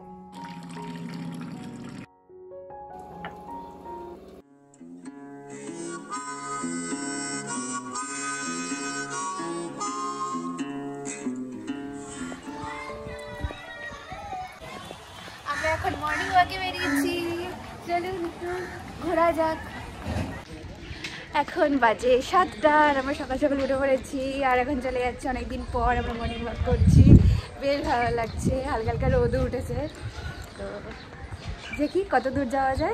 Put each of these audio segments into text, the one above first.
আমরা এখন মর্নিং ওয়াকে বেরিয়েছি, চলুন একটু ঘোরা যাক। এখন বাজে 7টা আর আমরা সকাল সকাল উঠে পড়েছি আর এখন চলে যাচ্ছি। অনেকদিন পর আমরা মর্নিং ওয়াক করছি, বেশ ভালো লাগছে। হালকা হালকা রোদও উঠেছে, তো দেখি কত দূর যাওয়া যায়।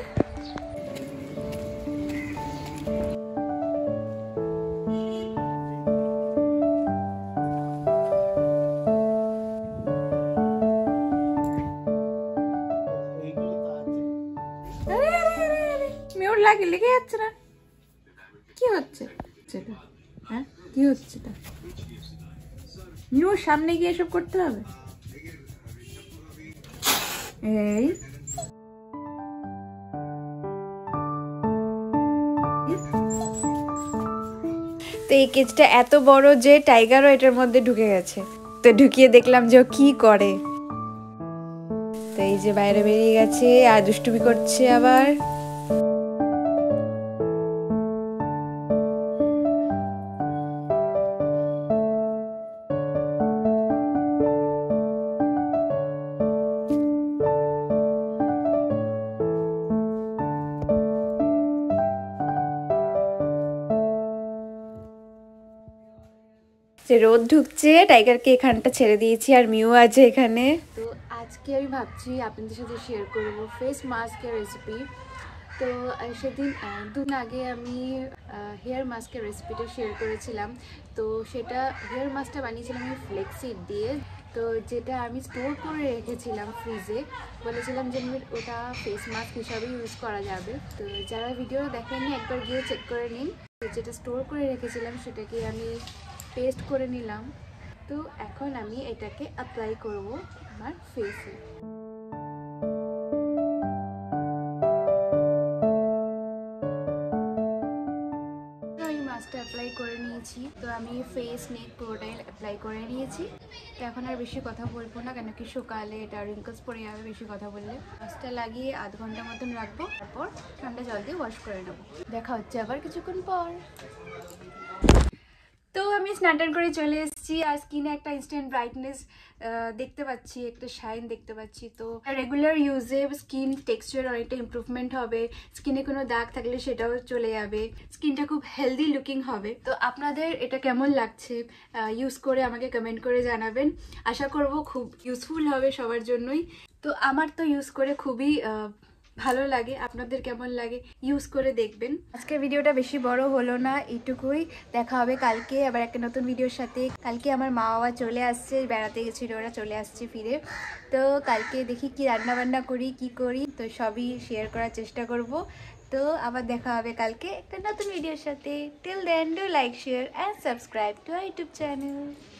মেয়র লাগে লেগে যাচ্ছে না, কি হচ্ছে সেটা? হ্যাঁ কি হচ্ছে এটা? মিউর সামনে গিয়ে এসব করতে হবে? এই তো এই কেজটা এত বড় যে টাইগারও এটার মধ্যে ঢুকে গেছে, তো ঢুকিয়ে দেখলাম যে ও কি করে। তো এই যে বাইরে বেরিয়ে গেছে আর দুষ্টুমি করছে আবার। যে রোদ ঢুকছে, টাইগারকে এখানটা ছেড়ে দিয়েছি আর মিউ আছে এখানে। তো আজকে আমি ভাবছি আপনাদের সাথে শেয়ার করবো ফেস মাস্কের রেসিপি। তো সেদিন দুদিন আগে আমি হেয়ার মাস্কের রেসিপিটা শেয়ার করেছিলাম। তো সেটা হেয়ার মাস্কটা বানিয়েছিলাম আমি ফ্লেক্সিড দিয়ে, তো যেটা আমি স্টোর করে রেখেছিলাম ফ্রিজে। বলেছিলাম যে ওটা ফেস মাস্ক হিসাবে ইউজ করা যাবে। তো যারা ভিডিওটা দেখেননি একবার গিয়ে চেক করে নিন। যেটা স্টোর করে রেখেছিলাম সেটাকে আমি পেস্ট করে নিলাম। তো এখন আমি এটাকে অ্যাপ্লাই করব আমার ফেসে। আমি মাস্কটা অ্যাপ্লাই করে নিয়েছি, তো আমি ফেস নেক পুরোটাই অ্যাপ্লাই করে নিয়েছি। তো এখন আর বেশি কথা বলবো না, কেন কি সকালে এটা রিঙ্কলস পড়ে যাবে বেশি কথা বললে। মাস্কটা লাগিয়ে আধ ঘন্টার মতন রাখবো, তারপর ঠান্ডা জল দিয়ে ওয়াশ করে নেবো। দেখা হচ্ছে আবার কিছুক্ষণ পর। তো আমি স্নান টান করে চলে এসেছি আর স্কিনে একটা ইনস্ট্যান্ট ব্রাইটনেস দেখতে পাচ্ছি, একটা শাইন দেখতে পাচ্ছি। তো রেগুলার ইউজে স্কিন টেক্সচার অনেকটা ইমপ্রুভমেন্ট হবে, স্কিনে কোনো দাগ থাকলে সেটাও চলে যাবে, স্কিনটা খুব হেলদি লুকিং হবে। তো আপনাদের এটা কেমন লাগছে ইউজ করে আমাকে কমেন্ট করে জানাবেন। আশা করব খুব ইউজফুল হবে সবার জন্যই। তো আমার তো ইউজ করে খুবই ভালো লাগে, আপনাদের কেমন লাগে ইউজ করে দেখবেন। আজকের ভিডিওটা বেশি বড় হলো না, এইটুকুই। দেখা হবে কালকে আবার একটা নতুন ভিডিওর সাথে। কালকে আমার মা বাবা চলে আসছে, বেড়াতে গেছিল ওরা, চলে আসছে ফিরে। তো কালকে দেখি কি রান্না বান্না করি, কি করি, তো সবই শেয়ার করার চেষ্টা করব। তো আবার দেখা হবে কালকে একটা নতুন ভিডিওর সাথে। Till then do like, share and subscribe to our YouTube channel.